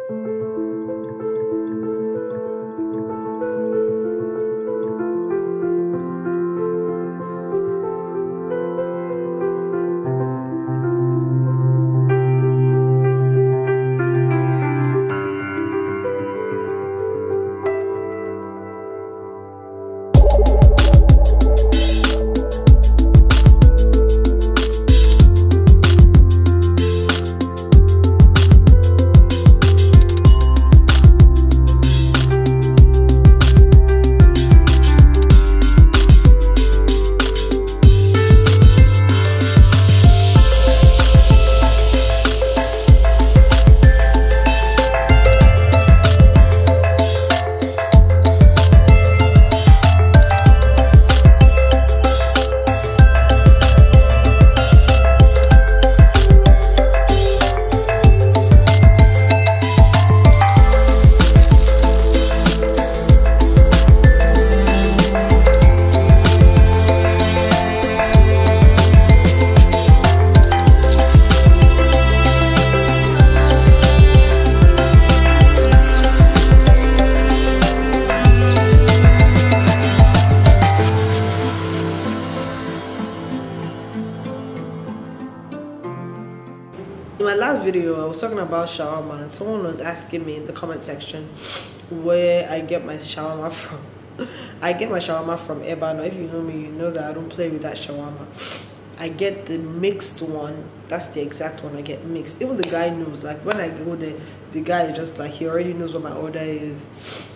In my last video, I was talking about shawarma, and someone was asking me in the comment section where I get my shawarma from. I get my shawarma from Ebano. If you know me, you know that I don't play with that shawarma. I get the mixed one. That's the exact one I get, mixed. Even the guy knows. Like when I go there, the guy just like, he already knows what my order is.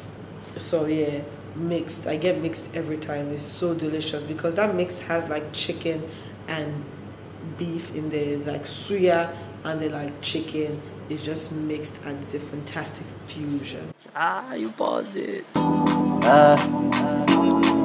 So yeah, mixed. I get mixed every time. It's so delicious because that mixed has like chicken and beef in there, like suya and then like chicken. Is just mixed and it's a fantastic fusion. You paused it.